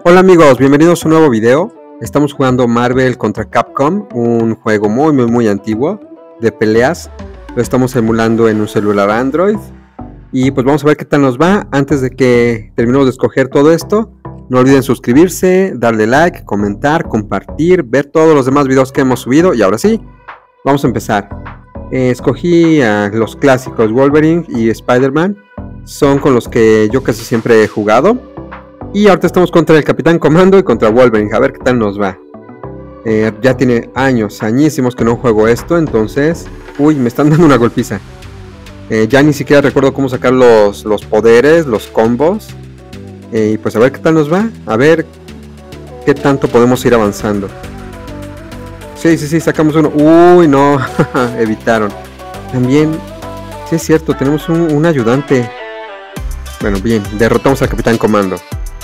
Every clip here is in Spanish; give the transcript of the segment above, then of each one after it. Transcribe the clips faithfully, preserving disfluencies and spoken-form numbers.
Hola amigos, bienvenidos a un nuevo video. Estamos jugando Marvel contra Capcom, un juego muy muy muy antiguo de peleas. Lo estamos emulando en un celular Android. Y pues vamos a ver qué tal nos va. Antes de que terminemos de escoger todo esto, no olviden suscribirse, darle like, comentar, compartir, ver todos los demás videos que hemos subido. Y ahora sí, vamos a empezar. Eh, escogí a los clásicos Wolverine y Spider-Man. Son con los que yo casi siempre he jugado. Y ahorita estamos contra el Capitán Comando y contra Wolverine. A ver qué tal nos va. Eh, ya tiene años, añísimos que no juego esto. Entonces, uy, me están dando una golpiza. Eh, ya ni siquiera recuerdo cómo sacar los, los poderes, los combos. Eh, y pues a ver qué tal nos va. A ver qué tanto podemos ir avanzando. Sí, sí, sí, sacamos uno. Uy, no, evitaron. También, sí es cierto, tenemos un, un ayudante. Bueno, bien, derrotamos al Capitán Comando.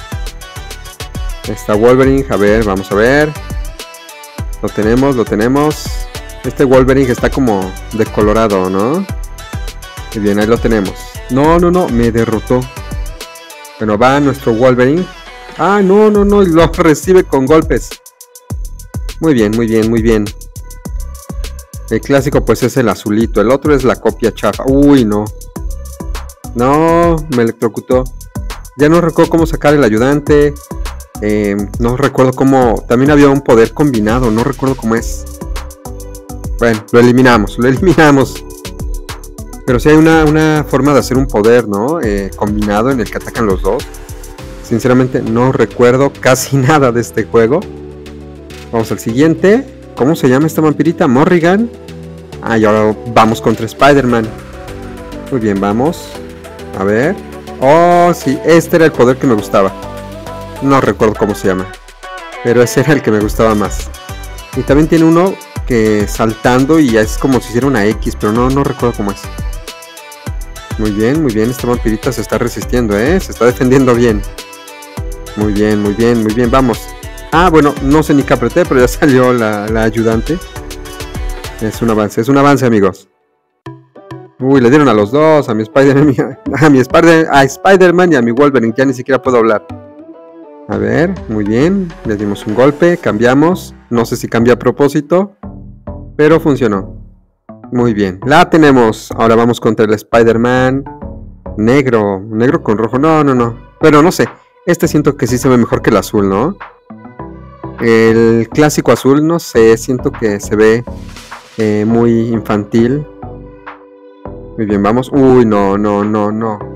Está Wolverine, a ver, vamos a ver. Lo tenemos, lo tenemos. Este Wolverine está como decolorado, ¿no? Y bien, ahí lo tenemos. No, no, no, me derrotó. Bueno, va nuestro Wolverine. Ah, no, no, no, lo recibe con golpes. Muy bien, muy bien, muy bien. El clásico pues es el azulito. El otro es la copia chafa. Uy, no. No, me electrocutó. Ya no recuerdo cómo sacar el ayudante. Eh, no recuerdo cómo. También había un poder combinado. No recuerdo cómo es. Bueno, lo eliminamos. Lo eliminamos. Pero sí hay una, una forma de hacer un poder, ¿no? Eh, combinado en el que atacan los dos. Sinceramente no recuerdo casi nada de este juego. Vamos al siguiente. ¿Cómo se llama esta vampirita? Morrigan. Ah, y ahora vamos contra Spider-Man. Muy bien, vamos. A ver. Oh, sí, este era el poder que me gustaba. No recuerdo cómo se llama, pero ese era el que me gustaba más. Y también tiene uno que saltando y es como si hiciera una X, pero no, no recuerdo cómo es. Muy bien, muy bien, esta vampirita se está resistiendo, ¿eh? Se está defendiendo bien. Muy bien, muy bien, muy bien, vamos. Ah, bueno, no sé ni qué apreté, pero ya salió la, la ayudante. Es un avance, es un avance, amigos. Uy, le dieron a los dos, a mi Spider-Man, a mi Spider, a Spider-Man y a mi Wolverine, ya ni siquiera puedo hablar. A ver, muy bien, le dimos un golpe, cambiamos, no sé si cambia a propósito, pero funcionó. Muy bien, la tenemos, ahora vamos contra el Spider-Man negro, negro con rojo, no, no, no, pero no sé, este siento que sí se ve mejor que el azul, ¿no? El clásico azul, no sé, siento que se ve eh, muy infantil. Muy bien, vamos, uy, no, no, no, no.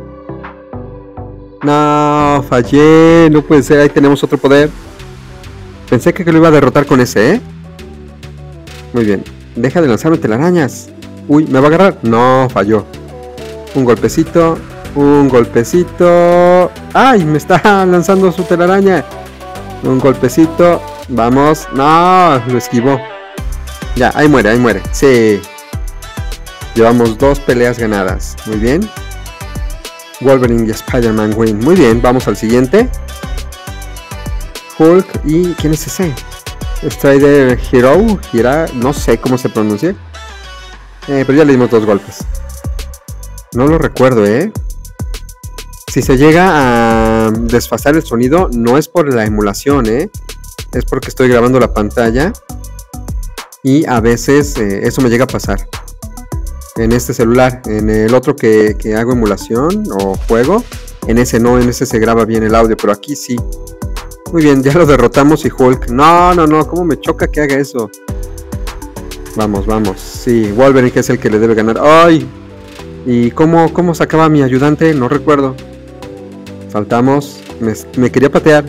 No, fallé, no puede ser, ahí tenemos otro poder. Pensé que lo iba a derrotar con ese, ¿eh? Muy bien, deja de lanzarme telarañas. Uy, ¿me va a agarrar? No, falló. Un golpecito, un golpecito. ¡Ay, me está lanzando su telaraña! Un golpecito, vamos. No, lo esquivó. Ya, ahí muere, ahí muere, sí. Llevamos dos peleas ganadas, muy bien. Wolverine y Spider-Man win. Muy bien, vamos al siguiente. Hulk y... ¿quién es ese? Strider Hero, Hira, no sé cómo se pronuncia. Eh, pero ya le dimos dos golpes. No lo recuerdo, ¿eh? Si se llega a desfasar el sonido, no es por la emulación, ¿eh? Es porque estoy grabando la pantalla. Y a veces eh, eso me llega a pasar. En este celular, en el otro que, que hago emulación o juego, en ese no, en ese se graba bien el audio, pero aquí sí. Muy bien, ya lo derrotamos y Hulk, no, no, no, cómo me choca que haga eso. Vamos, vamos, sí, Wolverine que es el que le debe ganar. ¡Ay! ¿Y cómo, cómo sacaba a mi ayudante? No recuerdo. Saltamos, me, me quería patear.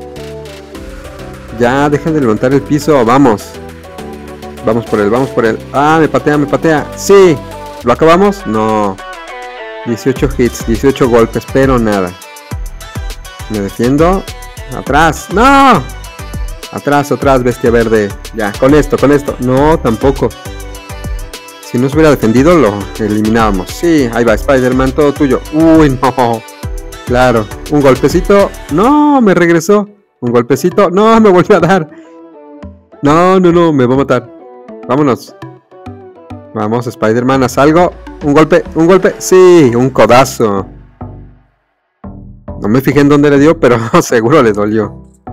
Ya, dejen de levantar el piso, vamos. Vamos por él, vamos por él. Ah, me patea, me patea. Sí. ¿Lo acabamos? No. dieciocho hits, dieciocho golpes, pero nada. Me defiendo. Atrás. ¡No! Atrás, atrás, bestia verde. Ya, con esto, con esto. No, tampoco. Si no se hubiera defendido, lo eliminábamos. Sí, ahí va, Spider-Man, todo tuyo. Uy, no. Claro. Un golpecito. No, me regresó. Un golpecito. No, me volvió a dar. No, no, no, me va a matar. Vámonos. Vamos, Spider-Man, haz algo. Un golpe, un golpe. Sí, un codazo. No me fijé en dónde le dio, pero seguro le dolió.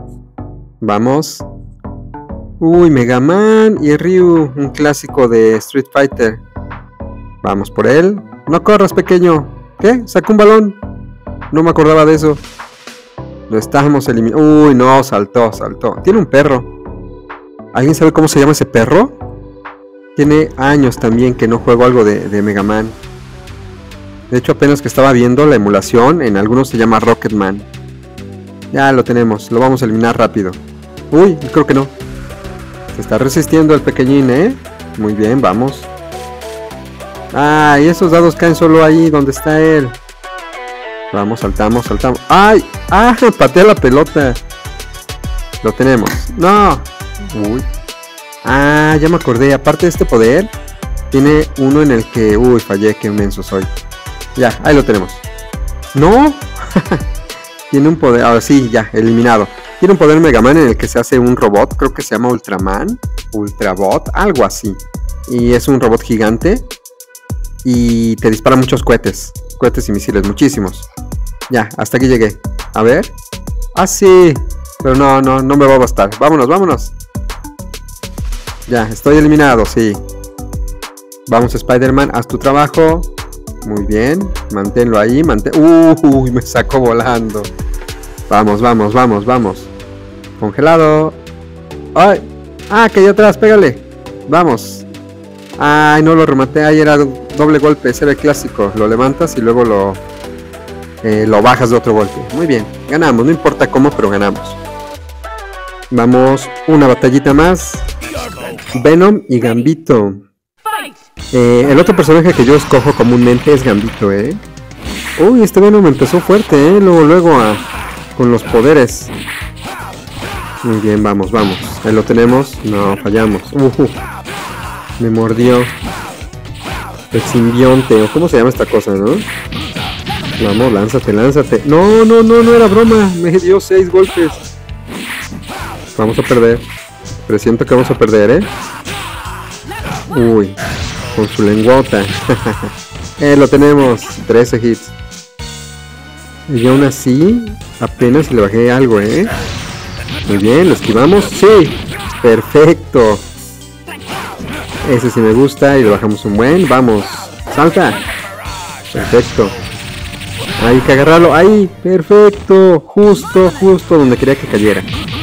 Vamos. Uy, Mega Man y Ryu, un clásico de Street Fighter. Vamos por él. No corras, pequeño. ¿Qué? Sacó un balón. No me acordaba de eso. Lo estamos eliminando. Uy, no, saltó, saltó. Tiene un perro. ¿Alguien sabe cómo se llama ese perro? Tiene años también que no juego algo de, de Mega Man. De hecho, apenas que estaba viendo la emulación, en algunos se llama Rocketman. Ya lo tenemos, lo vamos a eliminar rápido. Uy, creo que no. Se está resistiendo el pequeñín, ¿eh? Muy bien, vamos. Ah, y esos dados caen solo ahí donde está él. Vamos, saltamos, saltamos. ¡Ay! ¡Ah! Patea la pelota. Lo tenemos. ¡No! Uy. Ah, ya me acordé. Aparte de este poder, tiene uno en el que... Uy, fallé, qué inmenso soy. Ya, ahí lo tenemos. ¡No! Tiene un poder... Ahora sí, ya, eliminado. Tiene un poder Mega Man en el que se hace un robot. Creo que se llama Ultraman. Ultrabot, algo así. Y es un robot gigante. Y te dispara muchos cohetes. Cohetes y misiles, muchísimos. Ya, hasta aquí llegué. A ver. Ah, sí. Pero no, no, no me va a bastar. Vámonos, vámonos. Ya, estoy eliminado, sí. Vamos, Spider-Man, haz tu trabajo. Muy bien, manténlo ahí, mantén... Uy, me sacó volando. Vamos, vamos, vamos, vamos. Congelado. ¡Ay! ¡Ah, que allá atrás! ¡Pégale! Vamos. ¡Ay, no lo rematé! Ahí era doble golpe, ese era el clásico. Lo levantas y luego lo... Eh, lo bajas de otro golpe. Muy bien, ganamos, no importa cómo, pero ganamos. Vamos, una batallita más. Venom y Gambito. Eh, el otro personaje que yo escojo comúnmente es Gambito, ¿eh? Uy, este Venom empezó fuerte, ¿eh? Luego, luego a, con los poderes. Muy bien, vamos, vamos. Ahí lo tenemos. No, fallamos. Uh, uh. Me mordió. El simbionte, o cómo se llama esta cosa, ¿no? Vamos, lánzate, lánzate. No, no, no, no era broma. Me dio seis golpes. Vamos a perder. Presiento que vamos a perder, ¿eh? Uy, con su lenguota. eh, lo tenemos. trece hits. Y aún así, apenas le bajé algo, ¿eh? Muy bien, lo esquivamos. ¡Sí! ¡Perfecto! Ese sí me gusta y le bajamos un buen. ¡Vamos! ¡Salta! Perfecto. Hay que agarrarlo. ¡Ahí! ¡Perfecto! Justo, justo donde quería que cayera.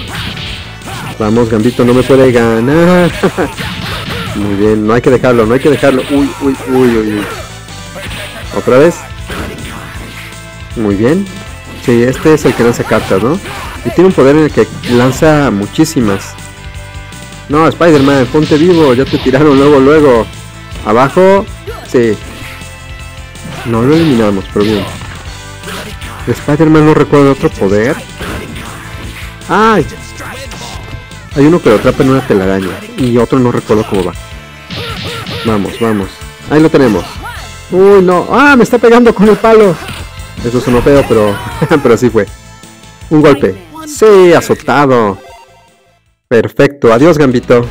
Vamos, Gambito, no me puede ganar. Muy bien, no hay que dejarlo, no hay que dejarlo. Uy, uy, uy, uy, uy. ¿Otra vez? Muy bien. Sí, este es el que lanza cartas, ¿no? Y tiene un poder en el que lanza muchísimas. No, Spider-Man, ponte vivo. Ya te tiraron luego, luego. Abajo. Sí. No lo eliminamos, pero bien. Spider-Man no recuerda otro poder. ¡Ay! Hay uno que lo atrapa en una telaraña. Y otro no recuerdo cómo va. Vamos, vamos. Ahí lo tenemos. Uy, no. ¡Ah! Me está pegando con el palo. Eso sonó feo, pero... pero así fue. Un golpe. Sí, azotado. Perfecto. Adiós, Gambito.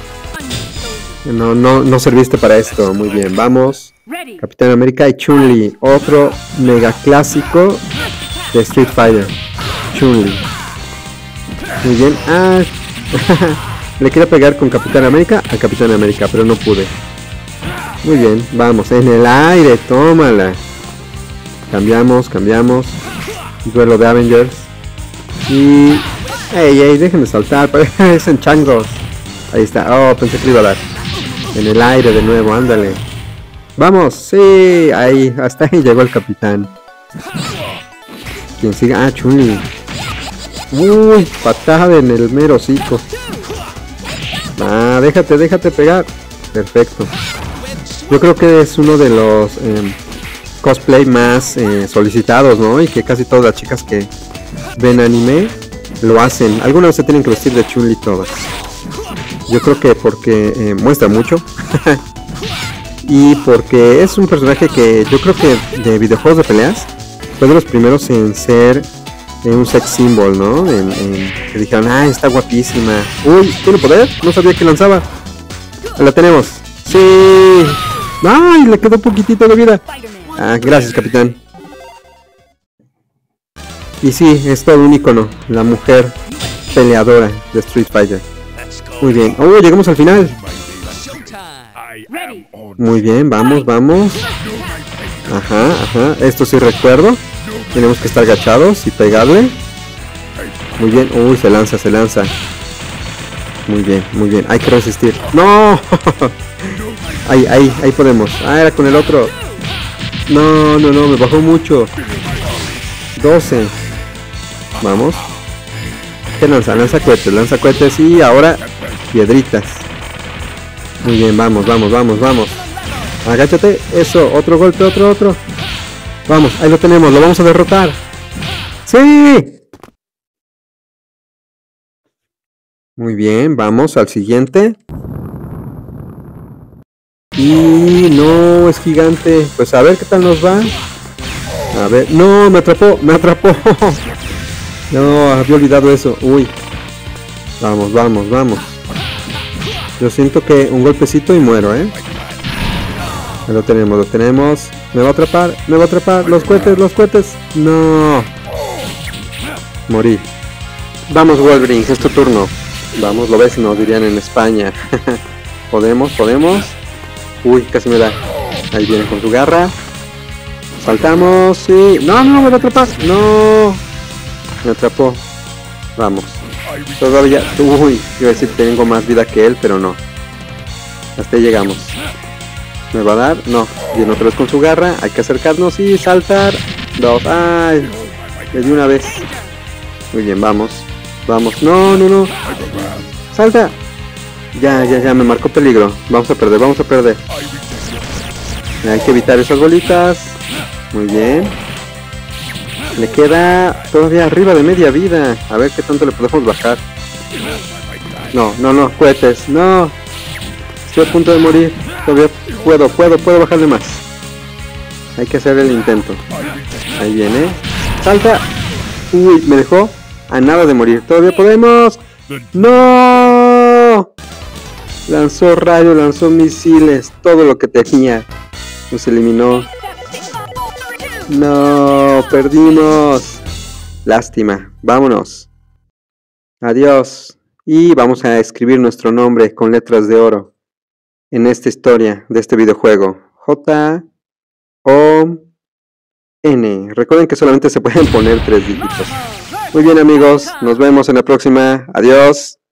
No, no, no serviste para esto. Muy bien, vamos. Capitán América y Chun-Li. Otro mega clásico de Street Fighter. Chun-Li. Muy bien. Ah... Le quería pegar con Capitán América a Capitán América, pero no pude. Muy bien, vamos, en el aire, tómala. Cambiamos, cambiamos. Duelo de Avengers. Y... ¡Ey, ey! Déjenme saltar, parecen changos. Ahí está, oh, pensé que le iba a dar. En el aire de nuevo, ándale. Vamos, sí, ahí, hasta ahí llegó el Capitán. ¿Quién sigue? Ah, Chun-Li. Uy, patada en el mero hocico. Ah, déjate, déjate pegar. Perfecto. Yo creo que es uno de los eh, cosplay más eh, solicitados, ¿no? Y que casi todas las chicas que ven anime lo hacen. Alguna vez se tienen que vestir de Chun-Li todas. Yo creo que porque eh, muestra mucho. Y porque es un personaje que yo creo que de videojuegos de peleas fue de los primeros en ser un sex symbol, ¿no? En, en, que dijeron, ah, está guapísima. Uy, ¿tiene poder? No sabía que lanzaba. La tenemos. Sí. Ay, le quedó poquitito de vida. Ah, gracias, Capitán. Y sí, es todo un icono. La mujer peleadora de Street Fighter. Muy bien. ¡Oh, llegamos al final! Muy bien, vamos, vamos. Ajá, ajá. Esto sí recuerdo. Tenemos que estar agachados y pegarle. Muy bien. Uy, se lanza, se lanza. Muy bien, muy bien. Hay que resistir. ¡No! Ahí, ahí, ahí podemos. Ah, era con el otro. No, no, no, me bajó mucho. doce. Vamos. ¿Qué lanza? Lanza cohetes, lanza cohetes y ahora piedritas. Muy bien, vamos, vamos, vamos, vamos. Agáchate, eso, otro golpe, otro, otro. Vamos, ahí lo tenemos, lo vamos a derrotar. ¡Sí! Muy bien, vamos al siguiente. Y no, es gigante. Pues a ver qué tal nos va. A ver, no, me atrapó, me atrapó. No, había olvidado eso. Uy. Vamos, vamos, vamos. Yo siento que un golpecito y muero, ¿eh? Lo tenemos, lo tenemos. Me va a atrapar, me va a atrapar. Los cohetes, los cohetes. No. Morí. Vamos, Wolverine, es tu turno. Vamos, lo ves, nos dirían en España. Podemos, podemos. Uy, casi me da. Ahí viene con su garra. Saltamos, sí. No, no, me va a atrapar. No. Me atrapó. Vamos. Todavía. Uy, iba a decir que tengo más vida que él, pero no. Hasta ahí llegamos. ¿Me va a dar? No. Viene otra vez con su garra. Hay que acercarnos y saltar. Dos. Ay. Le di una vez. Muy bien, vamos. Vamos. No, no, no. Salta. Ya, ya, ya. Me marcó peligro. Vamos a perder, vamos a perder. Hay que evitar esas bolitas. Muy bien. Le queda todavía arriba de media vida. A ver qué tanto le podemos bajar. No, no, no. Cohetes. No. Estoy a punto de morir. Todavía puedo, puedo, puedo bajarle más. Hay que hacer el intento. Ahí viene. Salta. Uy, me dejó a nada de morir. Todavía podemos. No. Lanzó rayos, lanzó misiles. Todo lo que tenía. Nos eliminó. No, perdimos. Lástima. Vámonos. Adiós. Y vamos a escribir nuestro nombre con letras de oro en esta historia de este videojuego. J O N. Recuerden que solamente se pueden poner tres dígitos. Muy bien, amigos. Nos vemos en la próxima. Adiós.